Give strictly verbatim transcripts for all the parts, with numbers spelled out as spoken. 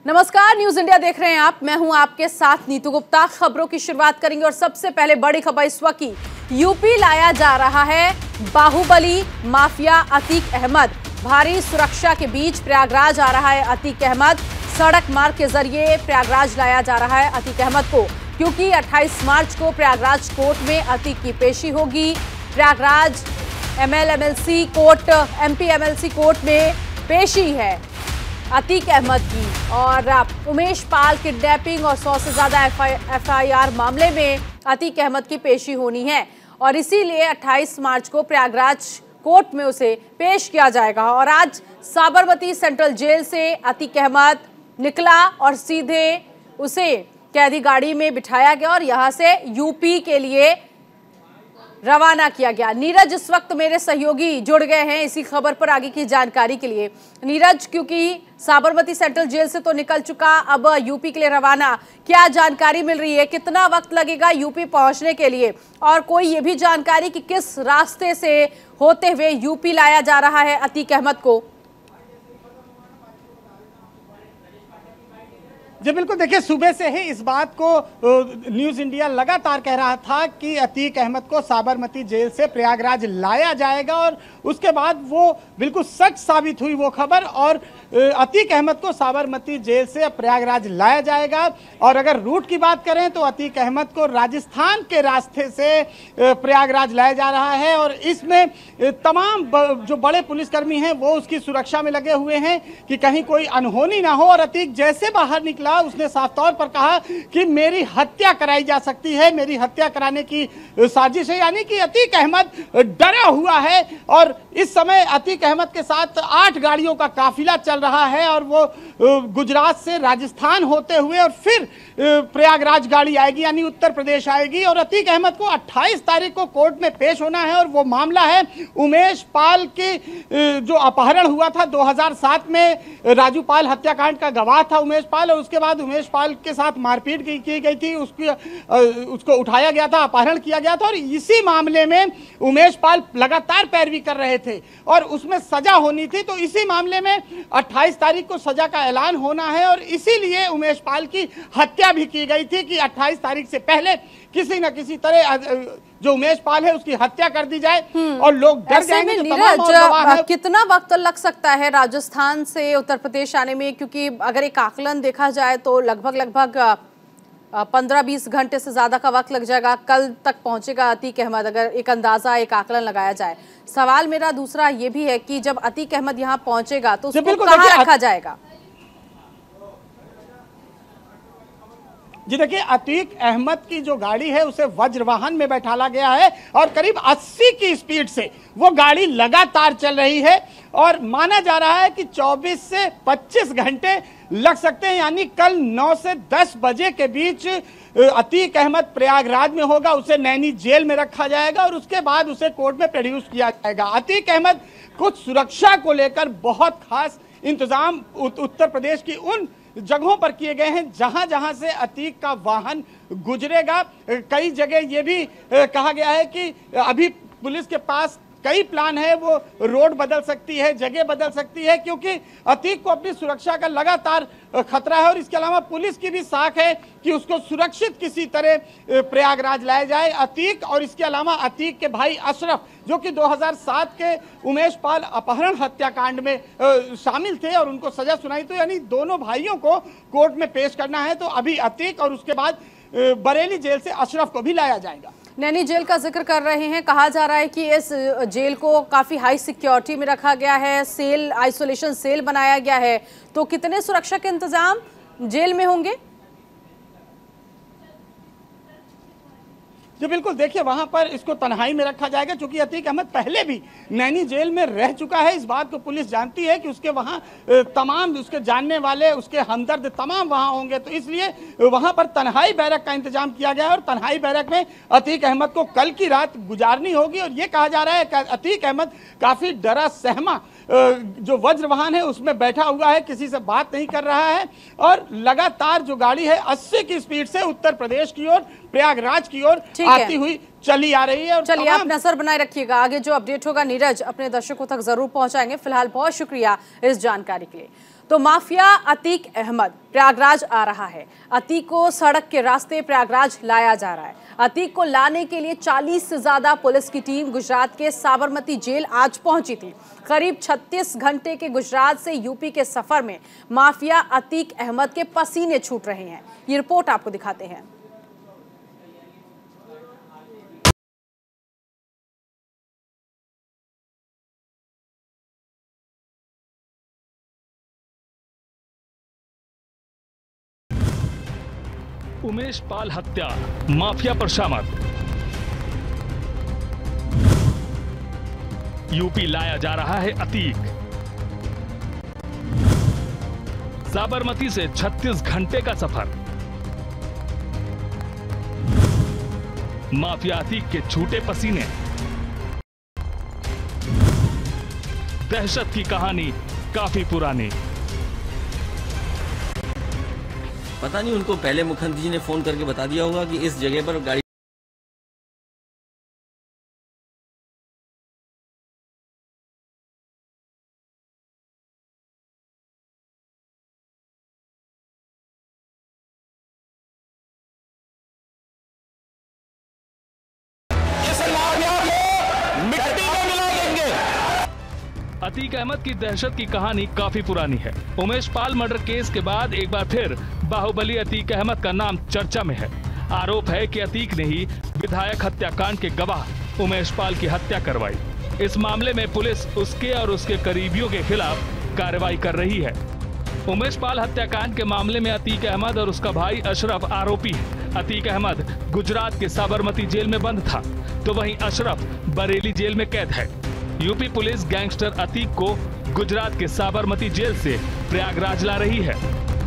नमस्कार, news India देख रहे हैं आप। मैं हूं आपके साथ नीतू गुप्ता। खबरों की शुरुआत करेंगे और सबसे पहले बड़ी खबर इस वक्त की। यूपी लाया जा रहा है बाहुबली माफिया अतीक अहमद। भारी सुरक्षा के बीच प्रयागराज आ रहा है अतीक अहमद। सड़क मार्ग के जरिए प्रयागराज लाया जा रहा है अतीक अहमद को, क्योंकि अट्ठाईस मार्च को प्रयागराज कोर्ट में अतीक की पेशी होगी। Prayagraj ML MLC court MP MLC court में पेशी है अतीक अहमद की। और उमेश पाल किडनैपिंग और सौ से ज्यादा एफआईआर मामले में अतीक अहमद की पेशी होनी है और इसीलिए अट्ठाईस मार्च को प्रयागराज कोर्ट में उसे पेश किया जाएगा। और आज साबरमती सेंट्रल जेल से अतीक अहमद निकला और सीधे उसे कैदी गाड़ी में बिठाया गया और यहां से यूपी के लिए रवाना किया गया। नीरज इस वक्त मेरे सहयोगी जुड़ गए हैं इसी खबर पर आगे की जानकारी के लिए। नीरज, क्योंकि साबरमती सेंट्रल जेल से तो निकल चुका, अब यूपी के लिए रवाना, क्या जानकारी मिल रही है? कितना वक्त लगेगा यूपी पहुंचने के लिए? और कोई ये भी जानकारी कि किस रास्ते से होते हुए यूपी लाया जा रहा है अतीक अहमद को? जी बिल्कुल, देखिए सुबह से ही इस बात को न्यूज़ इंडिया लगातार कह रहा था कि अतीक अहमद को साबरमती जेल से प्रयागराज लाया जाएगा और उसके बाद वो बिल्कुल सच साबित हुई वो खबर और अतीक अहमद को साबरमती जेल से प्रयागराज लाया जाएगा। और अगर रूट की बात करें तो अतीक अहमद को राजस्थान के रास्ते से प्रयागराज लाया जा रहा है और इसमें तमाम जो बड़े पुलिसकर्मी हैं वो उसकी सुरक्षा में लगे हुए हैं कि कहीं कोई अनहोनी ना हो। और अतीक जैसे बाहर निकला उसने साफ तौर पर कहा कि मेरी हत्या कराई जा सकती है, मेरी हत्या कराने की साजिश है, यानी कि अतीक अहमद डरा हुआ है। और इस समय अतीक अहमद के साथ आठ गाड़ियों का काफिला चल रहा है और वो गुजरात से राजस्थान होते हुए और फिर प्रयागराज गाड़ी आएगी, यानी उत्तर प्रदेश आएगी। और अतीक अहमद को अट्ठाईस तारीख को कोर्ट में पेश होना है और वो मामला है उमेश पाल के जो अपहरण हुआ था दो हज़ार सात में। राजू पाल हत्याकांड का गवाह था उमेश पाल और उसके बाद उमेश पाल के साथ मारपीट की, की गई थी, उसकी उसको उठाया गया था, अपहरण किया गया था। और इसी मामले में उमेश पाल लगातार पैरवी कर रहे थे और उसमें सजा होनी थी। तो इसी मामले में अट्ठाईस तारीख को सजा का ऐलान होना है और इसीलिए उमेश पाल की हत्या भी की गई थी कि अट्ठाईस तारीख से पहले किसी न किसी तरह जो उमेश पाल है उसकी हत्या कर दी जाए और लोग डर जाएंगे। तो नीरज, कितना वक्त लग सकता है राजस्थान से उत्तर प्रदेश आने में? क्योंकि अगर एक आकलन देखा जाए तो लगभग लगभग पंद्रह बीस घंटे से ज्यादा का वक्त लग जाएगा। कल तक पहुंचेगा अतीक अहमद, अगर एक अंदाजा एक आकलन लगाया जाए। सवाल मेरा दूसरा ये भी है कि जब अतीक अहमद यहाँ पहुंचेगा तो उसको कहाँ रखा जाएगा? जी देखिए, अतीक अहमद की जो गाड़ी है उसे वज्रवाहन में बैठाला गया है और करीब अस्सी की स्पीड से वो गाड़ी लगातार चल रही है और माना जा रहा है कि चौबीस से पच्चीस घंटे लग सकते हैं, यानी कल नौ से दस बजे के बीच अतीक अहमद प्रयागराज में होगा, उसे नैनी जेल में रखा जाएगा और उसके बाद उसे कोर्ट में प्रोड्यूस किया जाएगा। अतीक अहमद कुछ सुरक्षा को लेकर बहुत खास इंतजाम उत्तर प्रदेश की उन जगहों पर किए गए हैं जहां जहां से अतीक का वाहन गुजरेगा। कई जगह ये भी कहा गया है कि अभी पुलिस के पास कई प्लान है, वो रोड बदल सकती है, जगह बदल सकती है, क्योंकि अतीक को अपनी सुरक्षा का लगातार खतरा है। और इसके अलावा पुलिस की भी साख है कि उसको सुरक्षित किसी तरह प्रयागराज लाया जाए। अतीक और इसके अलावा अतीक के भाई अशरफ, जो कि दो हज़ार सात के उमेश पाल अपहरण हत्याकांड में शामिल थे और उनको सजा सुनाई, तो यानी दोनों भाइयों को कोर्ट में पेश करना है। तो अभी अतीक और उसके बाद बरेली जेल से अशरफ को भी लाया जाएगा। नैनी जेल का जिक्र कर रहे हैं, कहा जा रहा है कि इस जेल को काफी हाई सिक्योरिटी में रखा गया है, सेल आइसोलेशन सेल बनाया गया है। तो कितने सुरक्षा के इंतजाम जेल में होंगे? जी बिल्कुल, देखिए वहां पर इसको तन्हाई में रखा जाएगा क्योंकि अतीक अहमद पहले भी नैनी जेल में रह चुका है। इस बात को पुलिस जानती है कि उसके वहां तमाम उसके जानने वाले, उसके हमदर्द तमाम वहां होंगे, तो इसलिए वहां पर तन्हाई बैरक का इंतजाम किया गया है और तन्हाई बैरक में अतीक अहमद को कल की रात गुजारनी होगी। और ये कहा जा रहा है कि अतीक अहमद काफी डरा सहमा जो वज्रवाहन है उसमें बैठा हुआ है, किसी से बात नहीं कर रहा है और लगातार जो गाड़ी है अस्सी की स्पीड से उत्तर प्रदेश की ओर, प्रयागराज की ओर आती हुई चली आ रही है। और चलिए आप नजर बनाए रखिएगा, आगे जो अपडेट होगा नीरज अपने दर्शकों तक जरूर पहुंचाएंगे। फिलहाल बहुत शुक्रिया इस जानकारी के लिए। तो माफिया अतीक अहमद प्रयागराज आ रहा है। अतीक को सड़क के रास्ते प्रयागराज लाया जा रहा है। अतीक को लाने के लिए चालीस से ज्यादा पुलिस की टीम गुजरात के साबरमती जेल आज पहुंची थी। करीब छत्तीस घंटे के गुजरात से यूपी के सफर में माफिया अतीक अहमद के पसीने छूट रहे हैं। ये रिपोर्ट आपको दिखाते हैं। उमेश पाल हत्या माफिया पर शामत। यूपी लाया जा रहा है अतीक। साबरमती से छत्तीस घंटे का सफर। माफिया अतीक के छूटे पसीने। दहशत की कहानी काफी पुरानी। पता नहीं उनको पहले मुख्यमंत्री जी ने फोन करके बता दिया होगा कि इस जगह पर गाड़ी अतीक अहमद की दहशत की कहानी काफी पुरानी है। उमेश पाल मर्डर केस के बाद एक बार फिर बाहुबली अतीक अहमद का नाम चर्चा में है। आरोप है कि अतीक ने ही विधायक हत्याकांड के गवाह उमेश पाल की हत्या करवाई। इस मामले में पुलिस उसके और उसके करीबियों के खिलाफ कार्रवाई कर रही है। उमेश पाल हत्याकांड के मामले में अतीक अहमद और उसका भाई अशरफ आरोपी है। अतीक अहमद गुजरात के साबरमती जेल में बंद था, तो वहीं अशरफ बरेली जेल में कैद है। यूपी पुलिस गैंगस्टर अतीक को गुजरात के साबरमती जेल से प्रयागराज ला रही है।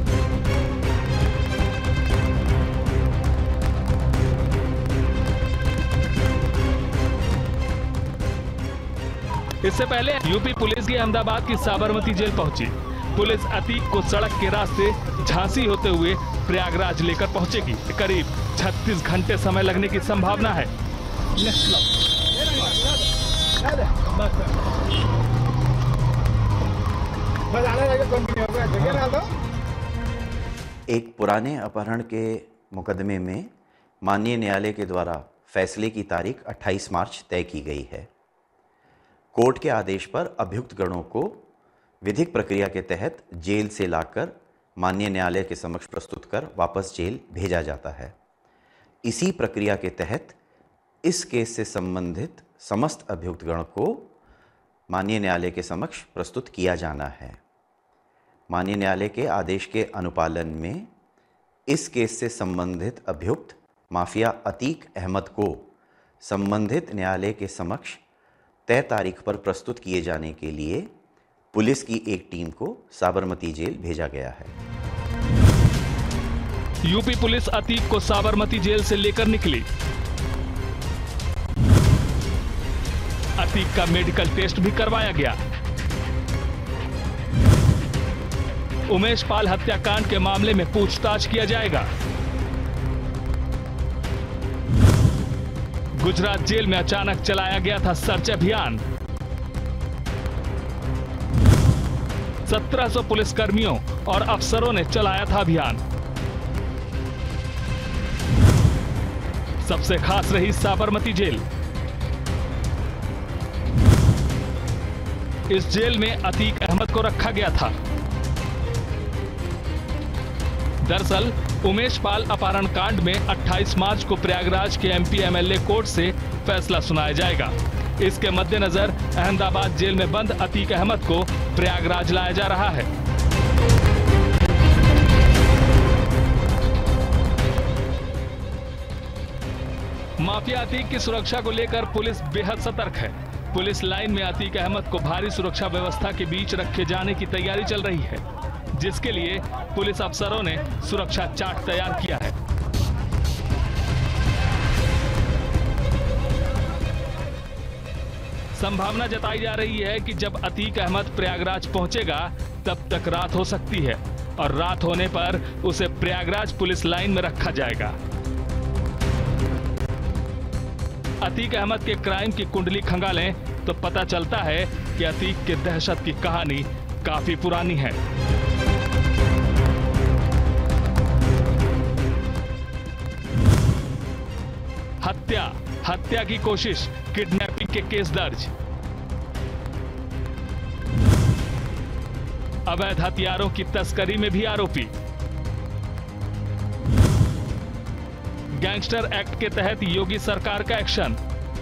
इससे पहले यूपी पुलिस की अहमदाबाद की साबरमती जेल पहुंची। पुलिस अतीक को सड़क के रास्ते झांसी होते हुए प्रयागराज लेकर पहुंचेगी। करीब छत्तीस घंटे समय लगने की संभावना है। एक पुराने अपहरण के मुकदमे में माननीय न्यायालय के द्वारा फैसले की तारीख अट्ठाईस मार्च तय की गई है। कोर्ट के आदेश पर अभियुक्त गणों को विधिक प्रक्रिया के तहत जेल से लाकर माननीय न्यायालय के समक्ष प्रस्तुत कर वापस जेल भेजा जाता है। इसी प्रक्रिया के तहत इस केस से संबंधित समस्त अभियुक्त गण को माननीय न्यायालय के समक्ष प्रस्तुत किया जाना है। माननीय न्यायालय के आदेश के अनुपालन में इस केस से संबंधित अभियुक्त माफिया अतीक अहमद को संबंधित न्यायालय के समक्ष तय तारीख पर प्रस्तुत किए जाने के लिए पुलिस की एक टीम को साबरमती जेल भेजा गया है। यूपी पुलिस अतीक को साबरमती जेल से लेकर निकली। अतीक का मेडिकल टेस्ट भी करवाया गया। उमेश पाल हत्याकांड के मामले में पूछताछ किया जाएगा। गुजरात जेल में अचानक चलाया गया था सर्च अभियान। सत्रह सौ पुलिसकर्मियों और अफसरों ने चलाया था अभियान। सबसे खास रही साबरमती जेल। इस जेल में अतीक अहमद को रखा गया था। दरअसल उमेश पाल अपहरण कांड में अट्ठाईस मार्च को प्रयागराज के एमपी एमएलए कोर्ट से फैसला सुनाया जाएगा। इसके मद्देनजर अहमदाबाद जेल में बंद अतीक अहमद को प्रयागराज लाया जा रहा है। माफिया अतीक की सुरक्षा को लेकर पुलिस बेहद सतर्क है। पुलिस लाइन में अतीक अहमद को भारी सुरक्षा व्यवस्था के बीच रखे जाने की तैयारी चल रही है, जिसके लिए पुलिस अफसरों ने सुरक्षा चार्ट तैयार किया है। संभावना जताई जा रही है कि जब अतीक अहमद प्रयागराज पहुंचेगा तब तक रात हो सकती है और रात होने पर उसे प्रयागराज पुलिस लाइन में रखा जाएगा। अतीक अहमद के क्राइम की कुंडली खंगालें तो पता चलता है कि अतीक के दहशत की कहानी काफी पुरानी है। हत्या की कोशिश, किडनैपिंग के केस दर्ज। अवैध हथियारों की तस्करी में भी आरोपी। गैंगस्टर एक्ट के तहत योगी सरकार का एक्शन।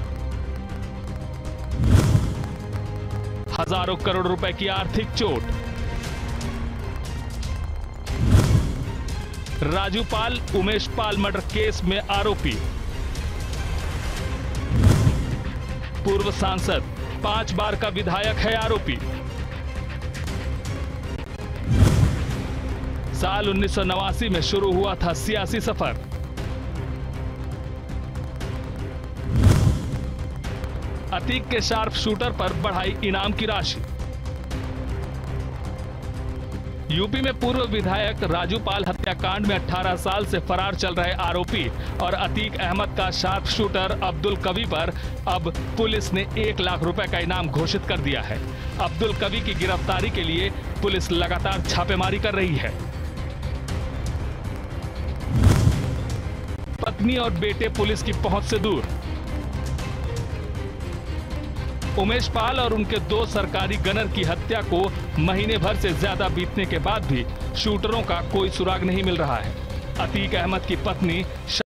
हजारों करोड़ रुपए की आर्थिक चोट। राजू पाल, उमेश पाल मर्डर केस में आरोपी। पूर्व सांसद, पांच बार का विधायक है आरोपी। साल उन्नीस सौ नवासी में शुरू हुआ था सियासी सफर। अतीक के शार्प शूटर पर बढ़ाई इनाम की राशि। यूपी में पूर्व विधायक राजू पाल हत्याकांड में अठारह साल से फरार चल रहे आरोपी और अतीक अहमद का शार्प शूटर अब्दुल कवी पर अब पुलिस ने एक लाख रुपए का इनाम घोषित कर दिया है। अब्दुल कवी की गिरफ्तारी के लिए पुलिस लगातार छापेमारी कर रही है। पत्नी और बेटे पुलिस की पहुंच से दूर। उमेश पाल और उनके दो सरकारी गनर की हत्या को महीने भर से ज्यादा बीतने के बाद भी शूटरों का कोई सुराग नहीं मिल रहा है। अतीक अहमद की पत्नी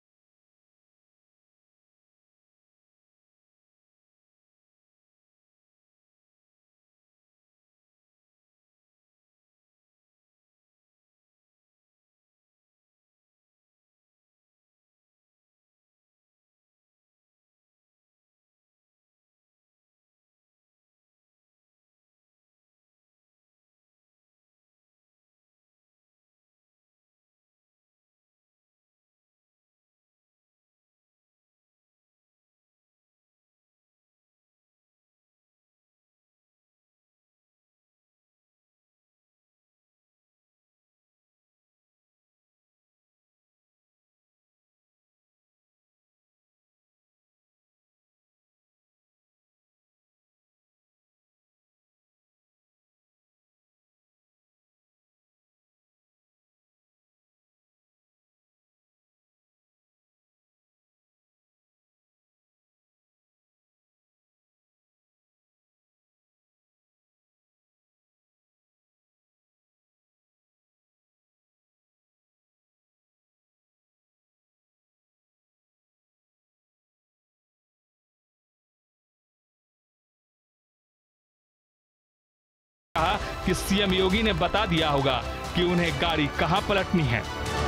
कहा कि सीएम योगी ने बता दिया होगा कि उन्हें गाड़ी कहां पलटनी है।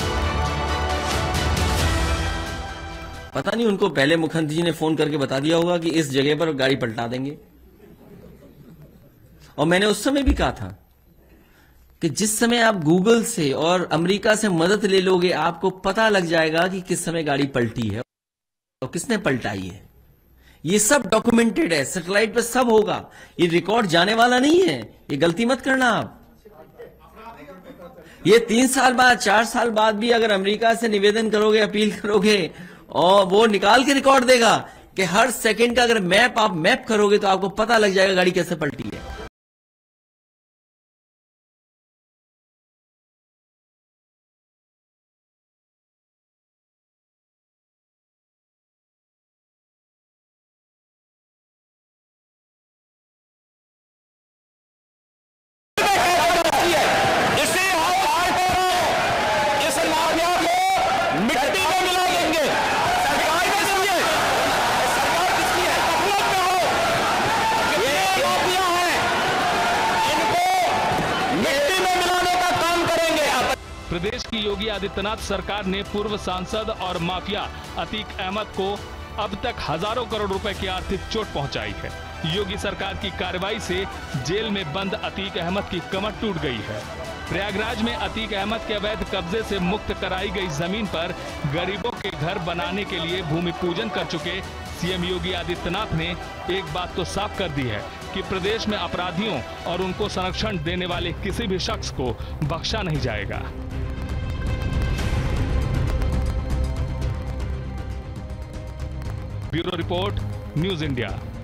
पता नहीं उनको पहले मुख्यमंत्री जी ने फोन करके बता दिया होगा कि इस जगह पर गाड़ी पलटा देंगे। और मैंने उस समय भी कहा था कि जिस समय आप गूगल से और अमेरिका से मदद ले लोगे आपको पता लग जाएगा कि किस समय गाड़ी पलटी है और किसने पलटाई है। ये सब डॉक्यूमेंटेड है, सैटेलाइट पे सब होगा, ये रिकॉर्ड जाने वाला नहीं है। ये गलती मत करना आप। ये तीन साल बाद, चार साल बाद भी अगर अमेरिका से निवेदन करोगे, अपील करोगे और वो निकाल के रिकॉर्ड देगा कि हर सेकंड का अगर मैप आप मैप करोगे तो आपको पता लग जाएगा गाड़ी कैसे पलटी है। प्रदेश की योगी आदित्यनाथ सरकार ने पूर्व सांसद और माफिया अतीक अहमद को अब तक हजारों करोड़ रुपए की आर्थिक चोट पहुंचाई है। योगी सरकार की कार्रवाई से जेल में बंद अतीक अहमद की कमर टूट गई है। प्रयागराज में अतीक अहमद के अवैध कब्जे से मुक्त कराई गई जमीन पर गरीबों के घर बनाने के लिए भूमि पूजन कर चुके सीएम योगी आदित्यनाथ ने एक बात तो साफ कर दी है कि प्रदेश में अपराधियों और उनको संरक्षण देने वाले किसी भी शख्स को बख्शा नहीं जाएगा। Bureau report, news India.